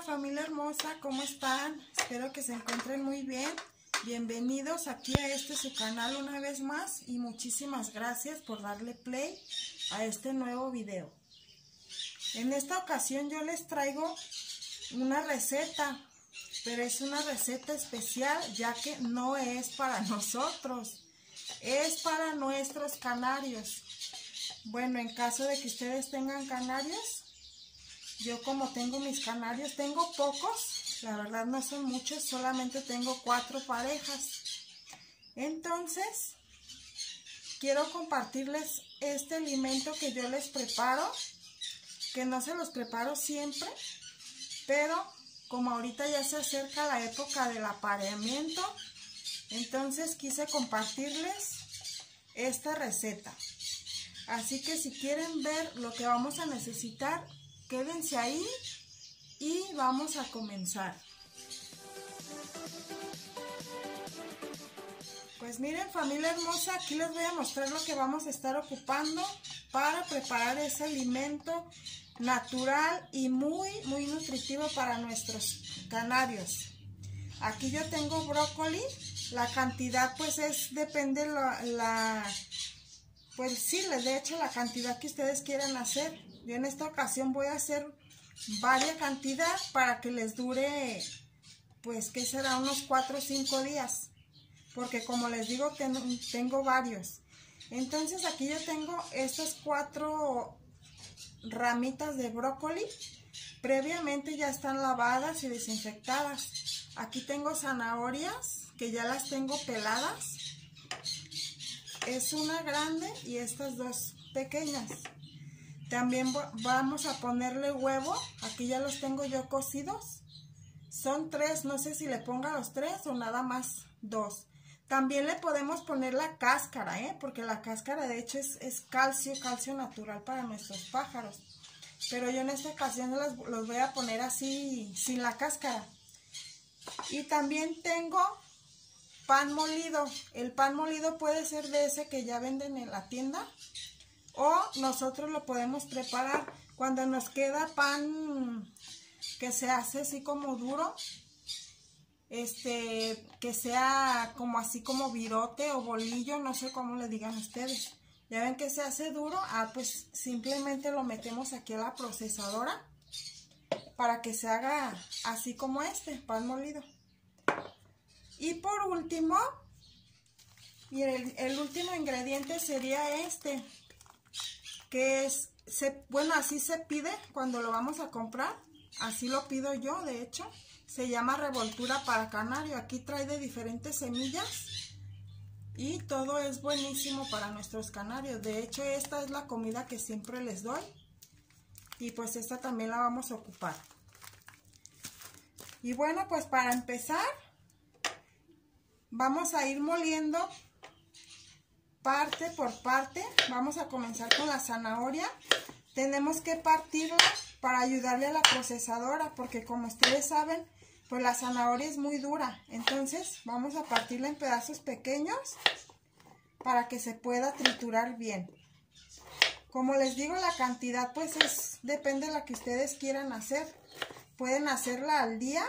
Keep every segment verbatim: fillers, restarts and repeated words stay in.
Hola familia hermosa, ¿cómo están? Espero que se encuentren muy bien. Bienvenidos aquí a este su canal una vez más y muchísimas gracias por darle play a este nuevo video. En esta ocasión yo les traigo una receta, pero es una receta especial ya que no es para nosotros, es para nuestros canarios. Bueno, en caso de que ustedes tengan canarios, yo como tengo mis canarios, tengo pocos, la verdad no son muchos, solamente tengo cuatro parejas. Entonces, quiero compartirles este alimento que yo les preparo, que no se los preparo siempre, pero como ahorita ya se acerca la época del apareamiento, entonces quise compartirles esta receta. Así que si quieren ver lo que vamos a necesitar, quédense ahí y vamos a comenzar. Pues miren familia hermosa, aquí les voy a mostrar lo que vamos a estar ocupando para preparar ese alimento natural y muy muy nutritivo para nuestros canarios. Aquí yo tengo brócoli, la cantidad pues es, depende la, la pues sí, de hecho la cantidad que ustedes quieran hacer. Yo en esta ocasión voy a hacer varias cantidad para que les dure, pues que será unos cuatro o cinco días, porque como les digo ten, tengo varios. Entonces aquí yo tengo estas cuatro ramitas de brócoli, previamente ya están lavadas y desinfectadas. Aquí tengo zanahorias que ya las tengo peladas, es una grande y estas dos pequeñas. También vamos a ponerle huevo, aquí ya los tengo yo cocidos, son tres, no sé si le ponga los tres o nada más dos. También le podemos poner la cáscara, ¿eh? Porque la cáscara de hecho es, es calcio, calcio natural para nuestros pájaros. Pero yo en esta ocasión los, los voy a poner así, sin la cáscara. Y también tengo pan molido, el pan molido puede ser de ese que ya venden en la tienda, o nosotros lo podemos preparar cuando nos queda pan que se hace así como duro, este, que sea como así como virote o bolillo, no sé cómo le digan ustedes. Ya ven que se hace duro, ah, pues simplemente lo metemos aquí a la procesadora para que se haga así como este, pan molido. Y por último, y el, el último ingrediente sería este, que es, se, bueno, así se pide cuando lo vamos a comprar, así lo pido yo, de hecho, se llama revoltura para canario. Aquí trae de diferentes semillas y todo es buenísimo para nuestros canarios. De hecho, esta es la comida que siempre les doy y pues esta también la vamos a ocupar. Y bueno, pues para empezar, vamos a ir moliendo parte por parte. Vamos a comenzar con la zanahoria. Tenemos que partirla para ayudarle a la procesadora, porque como ustedes saben, pues la zanahoria es muy dura. Entonces vamos a partirla en pedazos pequeños para que se pueda triturar bien. Como les digo, la cantidad pues es, depende de la que ustedes quieran hacer. Pueden hacerla al día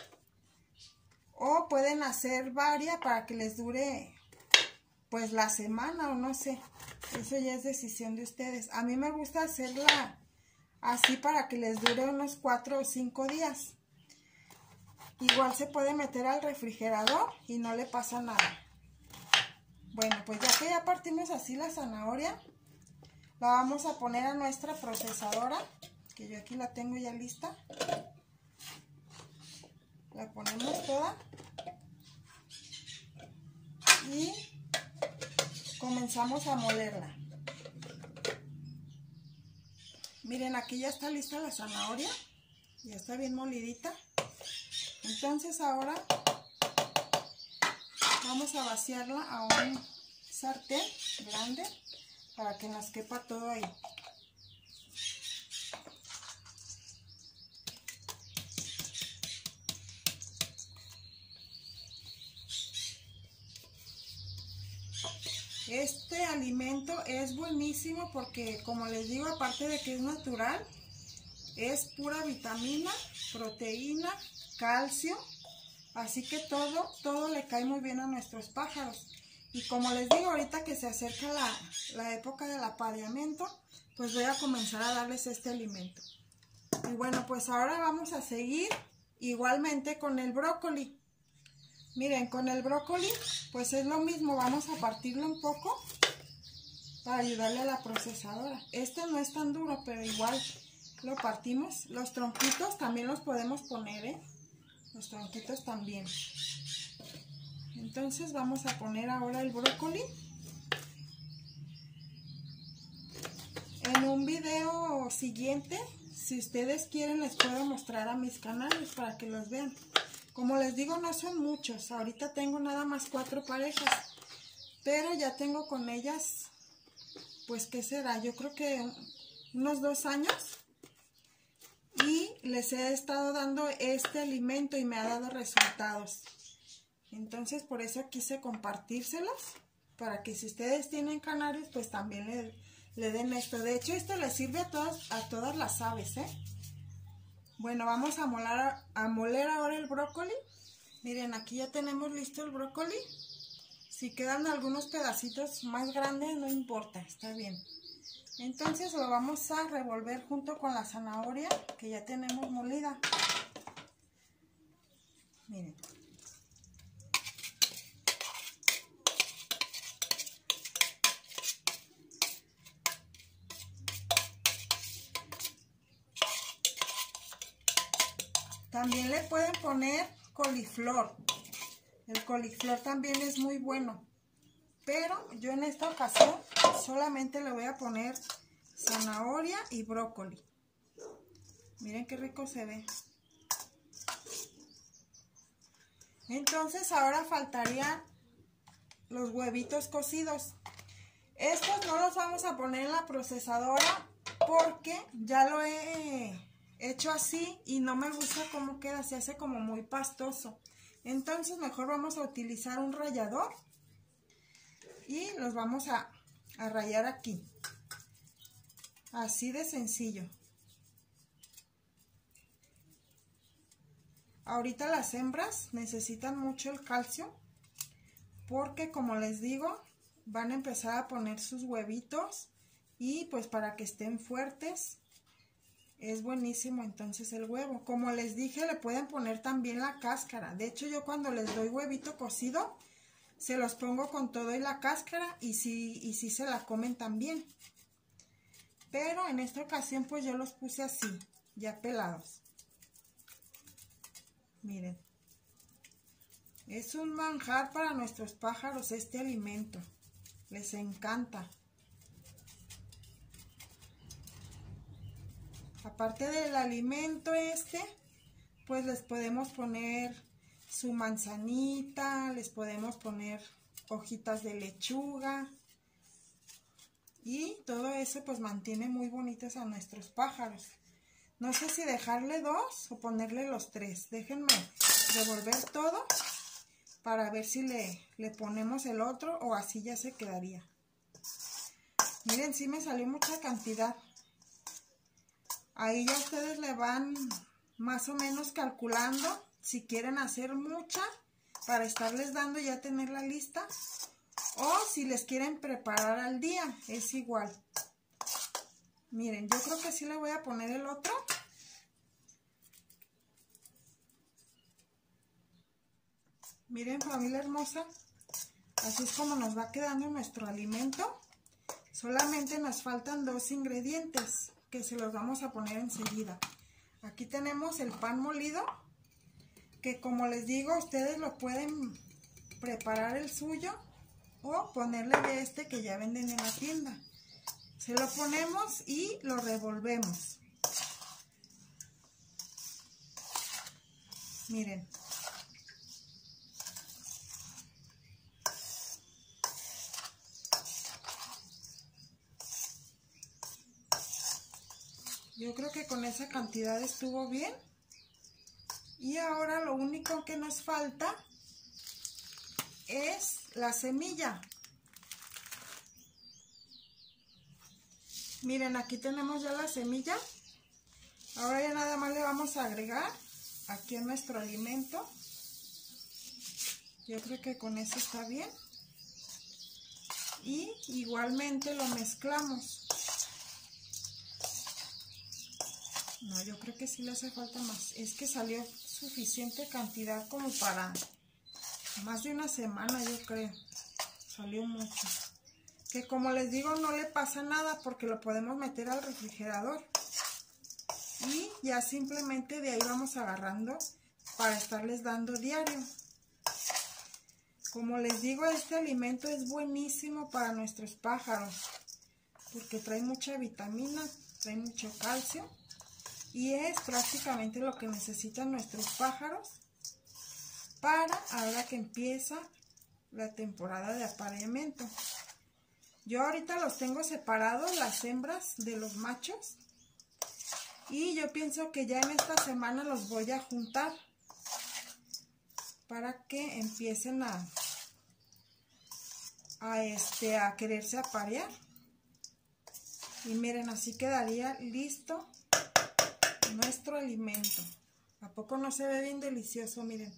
o pueden hacer varias para que les dure pues la semana o no sé, eso ya es decisión de ustedes. A mí me gusta hacerla así para que les dure unos cuatro o cinco días. Igual se puede meter al refrigerador y no le pasa nada. Bueno, pues ya que ya partimos así la zanahoria, la vamos a poner a nuestra procesadora, que yo aquí la tengo ya lista. La ponemos toda y comenzamos a molerla. Miren, aquí ya está lista la zanahoria, ya está bien molidita. Entonces ahora vamos a vaciarla a un sartén grande para que nos quepa todo ahí. Este alimento es buenísimo porque, como les digo, aparte de que es natural, es pura vitamina, proteína, calcio, así que todo, todo le cae muy bien a nuestros pájaros. Y como les digo, ahorita que se acerca la, la época del apareamiento, pues voy a comenzar a darles este alimento. Y bueno, pues ahora vamos a seguir igualmente con el brócoli. Miren, con el brócoli, pues es lo mismo, vamos a partirlo un poco para ayudarle a la procesadora. Este no es tan duro, pero igual lo partimos. Los tronquitos también los podemos poner, ¿eh? Los tronquitos también. Entonces vamos a poner ahora el brócoli. En un video siguiente, si ustedes quieren, les puedo mostrar a mis canales para que los vean. Como les digo, no son muchos. Ahorita tengo nada más cuatro parejas, pero ya tengo con ellas, pues, ¿qué será? Yo creo que unos dos años. Y les he estado dando este alimento y me ha dado resultados. Entonces, por eso quise compartírselos, para que si ustedes tienen canarios, pues también le, le den esto. De hecho, esto le sirve a todas, a todas las aves, ¿eh? Bueno, vamos a moler, a moler ahora el brócoli. Miren, aquí ya tenemos listo el brócoli. Si quedan algunos pedacitos más grandes, no importa, está bien. Entonces lo vamos a revolver junto con la zanahoria que ya tenemos molida. Miren. También le pueden poner coliflor. El coliflor también es muy bueno. Pero yo en esta ocasión solamente le voy a poner zanahoria y brócoli. Miren qué rico se ve. Entonces ahora faltarían los huevitos cocidos. Estos no los vamos a poner en la procesadora porque ya lo he hecho así y no me gusta cómo queda, se hace como muy pastoso. Entonces mejor vamos a utilizar un rallador y los vamos a, a rallar aquí. Así de sencillo. Ahorita las hembras necesitan mucho el calcio porque, como les digo, van a empezar a poner sus huevitos y pues para que estén fuertes es buenísimo entonces el huevo. Como les dije, le pueden poner también la cáscara. De hecho, yo cuando les doy huevito cocido se los pongo con todo y la cáscara y sí, y sí se la comen también. Pero en esta ocasión pues yo los puse así, ya pelados. Miren. Es un manjar para nuestros pájaros este alimento. Les encanta. Aparte del alimento este, pues les podemos poner su manzanita, les podemos poner hojitas de lechuga. Y todo eso pues mantiene muy bonitos a nuestros pájaros. No sé si dejarle dos o ponerle los tres. Déjenme revolver todo para ver si le, le ponemos el otro o así ya se quedaría. Miren, sí me salió mucha cantidad. Ahí ya ustedes le van más o menos calculando si quieren hacer mucha para estarles dando y ya tenerla lista. O si les quieren preparar al día, es igual. Miren, yo creo que sí le voy a poner el otro. Miren, familia hermosa, así es como nos va quedando nuestro alimento. Solamente nos faltan dos ingredientes que se los vamos a poner enseguida. Aquí tenemos el pan molido, que como les digo, ustedes lo pueden preparar el suyo o ponerle de este que ya venden en la tienda. Se lo ponemos y lo revolvemos. Miren. Yo creo que con esa cantidad estuvo bien. Y ahora lo único que nos falta es la semilla. Miren, aquí tenemos ya la semilla. Ahora ya nada más le vamos a agregar aquí en nuestro alimento. Yo creo que con eso está bien. Y igualmente lo mezclamos. No, yo creo que sí le hace falta más. Es que salió suficiente cantidad como para más de una semana, yo creo. Salió mucho. Que como les digo, no le pasa nada porque lo podemos meter al refrigerador. Y ya simplemente de ahí vamos agarrando para estarles dando diario. Como les digo, este alimento es buenísimo para nuestros pájaros. Porque trae mucha vitamina, trae mucho calcio. Y es prácticamente lo que necesitan nuestros pájaros para ahora que empieza la temporada de apareamiento. Yo ahorita los tengo separados, las hembras de los machos. Y yo pienso que ya en esta semana los voy a juntar para que empiecen a, a, este, a quererse aparear. Y miren, así quedaría listo nuestro alimento. ¿A poco no se ve bien delicioso? Miren.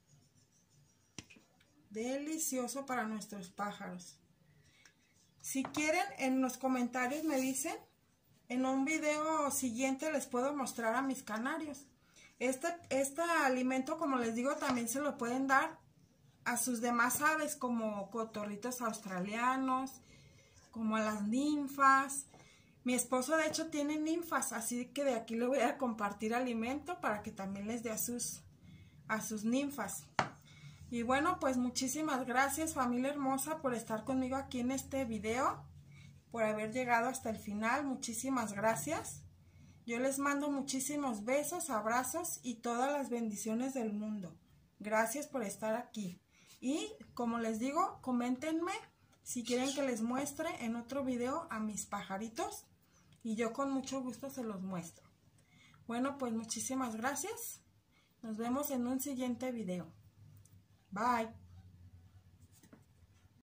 Delicioso para nuestros pájaros. Si quieren, en los comentarios me dicen. En un video siguiente les puedo mostrar a mis canarios. Este, este alimento, como les digo, también se lo pueden dar a sus demás aves, como cotorritos australianos, como a las ninfas. Mi esposo de hecho tiene ninfas, así que de aquí le voy a compartir alimento para que también les dé a sus, a sus ninfas. Y bueno, pues muchísimas gracias, familia hermosa, por estar conmigo aquí en este video, por haber llegado hasta el final. Muchísimas gracias. Yo les mando muchísimos besos, abrazos y todas las bendiciones del mundo. Gracias por estar aquí. Y como les digo, coméntenme si quieren que les muestre en otro video a mis pajaritos. Y yo con mucho gusto se los muestro. Bueno, pues muchísimas gracias. Nos vemos en un siguiente video. Bye.